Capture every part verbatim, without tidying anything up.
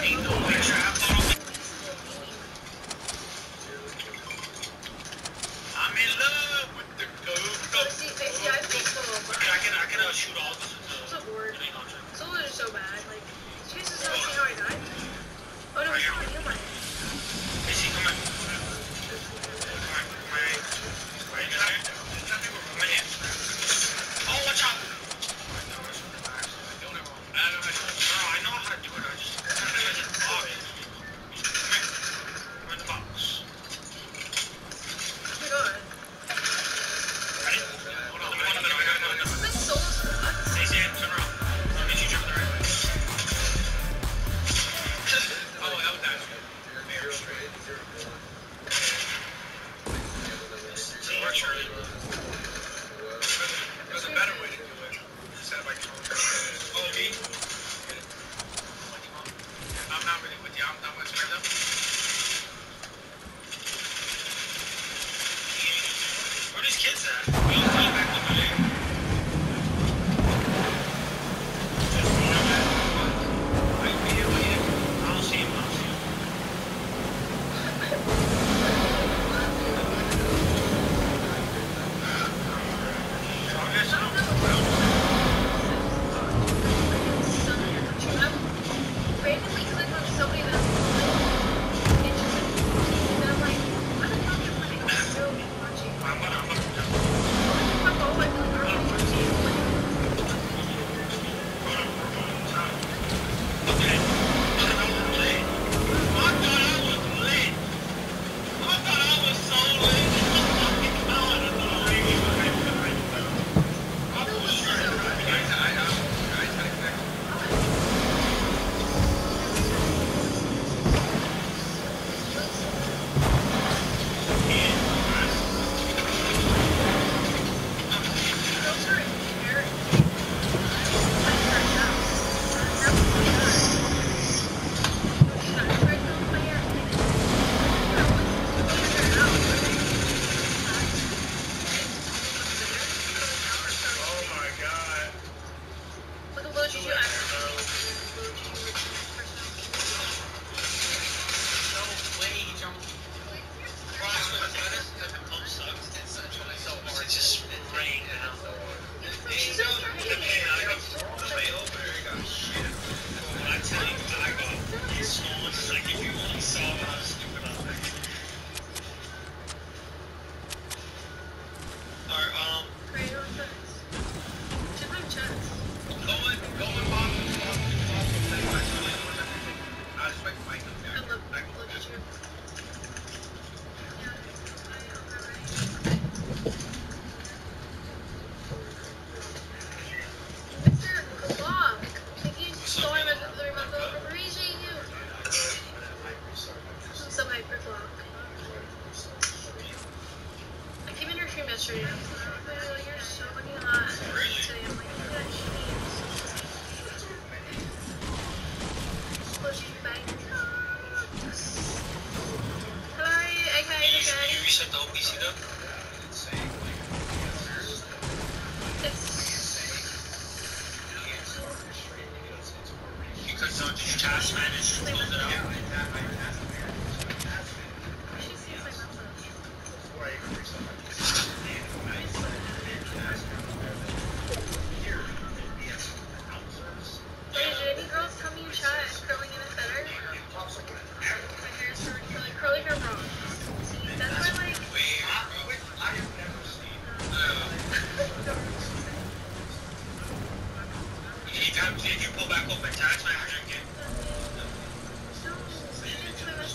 Did you pull back open tax? I actually can't.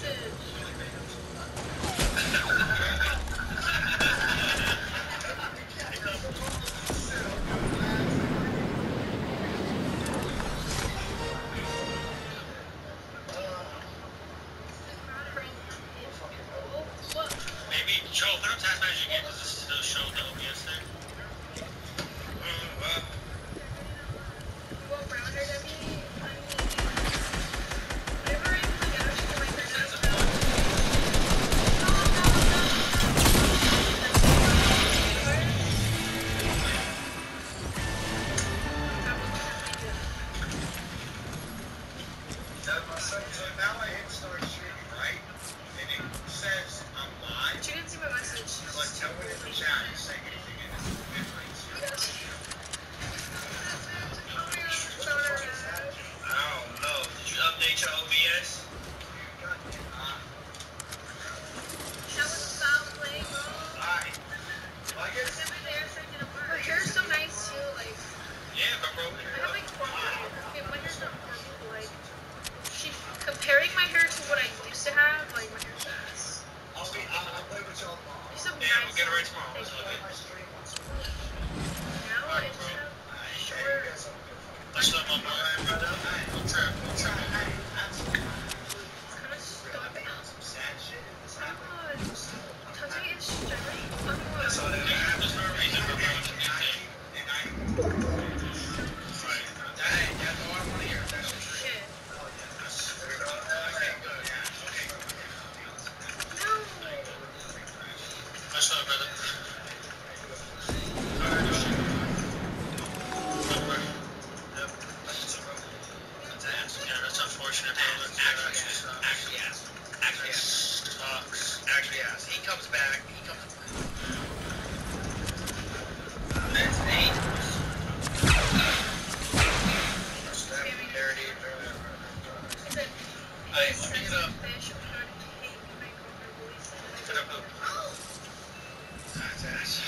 So now I hit start streaming, right? And it says I'm live. She didn't see my message. But tell me in the chat and say anything in this difference. I don't know. Did you update your O B S? That was foul play, bro. Alright. Well, I guess. Her hair's so nice too, like. Yeah, but bro. I have like purple hair. Okay, my hair's not purple, like. She comparing my hair to what I used to have, like my hair's ass. I'll be. I'll, I'll play with y'all tomorrow. She's so Yeah, nice. we'll get it right tomorrow. Let's look at Now I just have short. Let's look on my brother. We'll trap. We'll trap. Kind of stupid. Oh my god. Touching is straight. Oh my god. So there's no reason for bro to be there. Right. Dang, that's all I want to hear. Shit. Okay, good. Okay. No. What's up, brother? That's unfortunate, bro. Actually, actually, yes. Actually, yes. Sucks. Actually, yes. He comes back. He comes back. That's eight. There it is. Hey, let me get up. Get up, up. That's ass.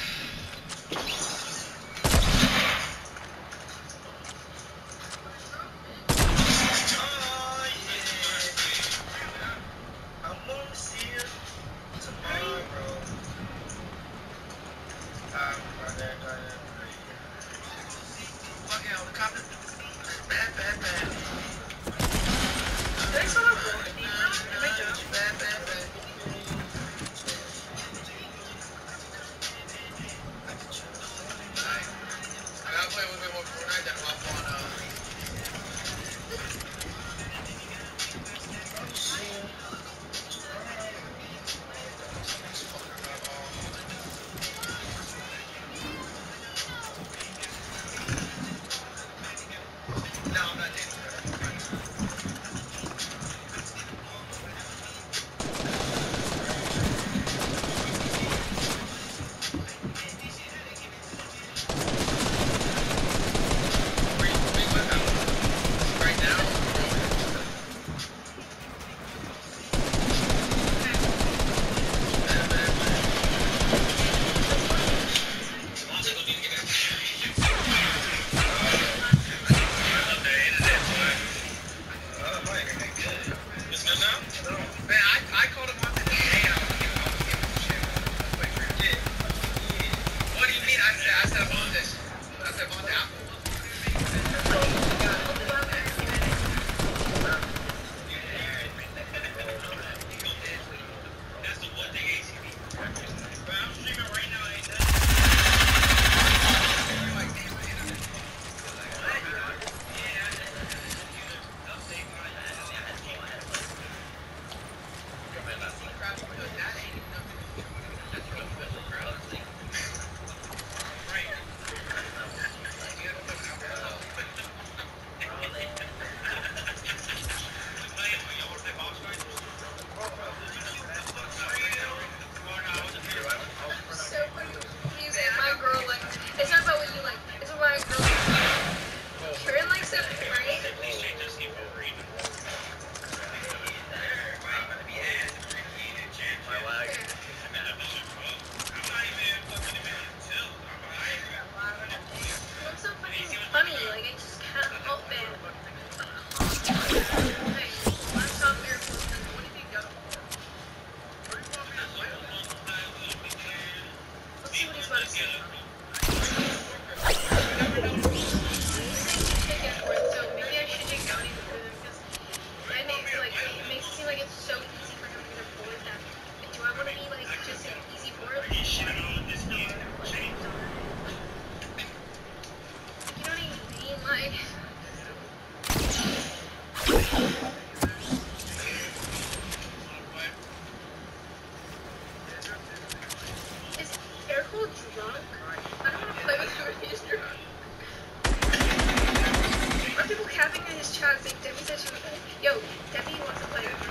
Yo, Yo, Debbie wants to play. He's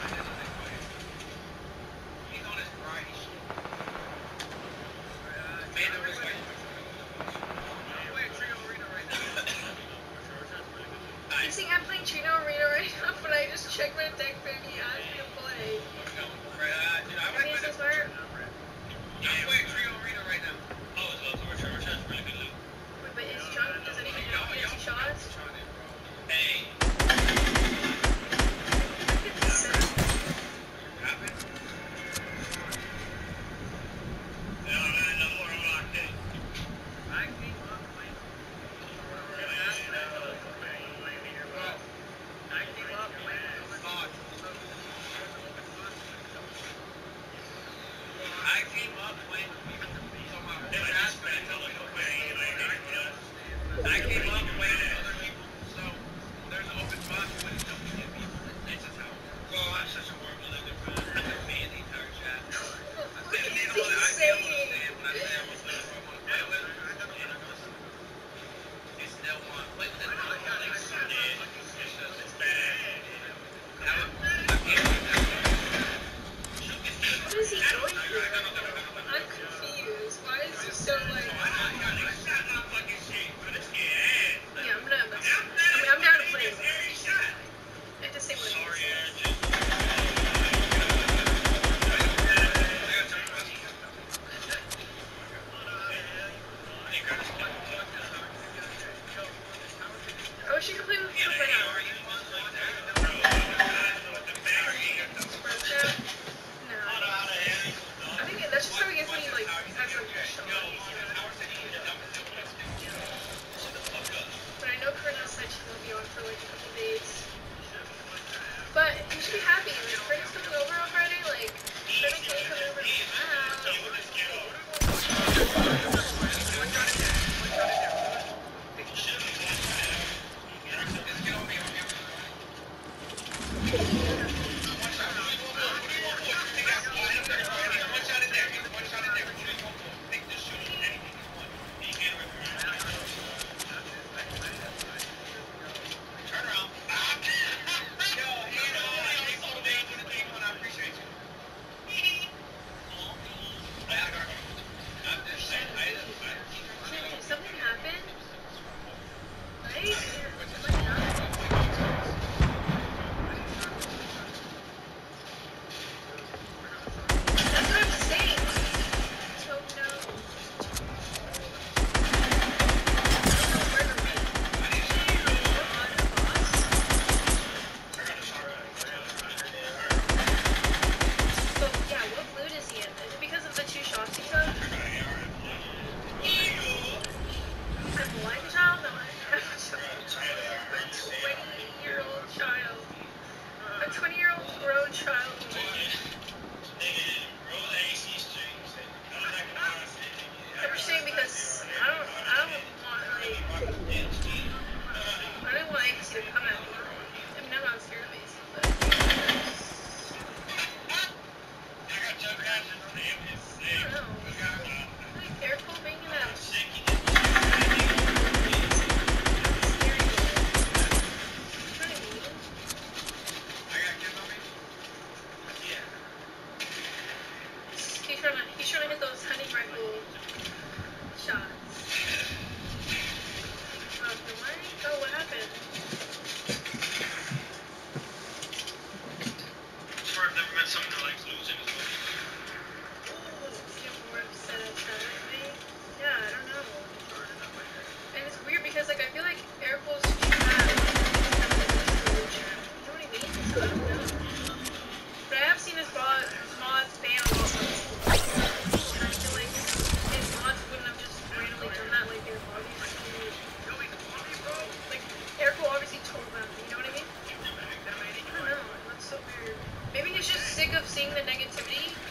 on his variety shit. Man, there was like. I'm playing Trino Arena right now. You think I'm playing Trino Arena right now, but I just checked my deck and he asked me to play. I mean, is this smart? I'm playing Trino Arena right now. Oh, it's well, Trevor Chad's pretty good loot. Wait, but is John, does anyone know he has shots? Hey. Maybe he's just sick of seeing the negativity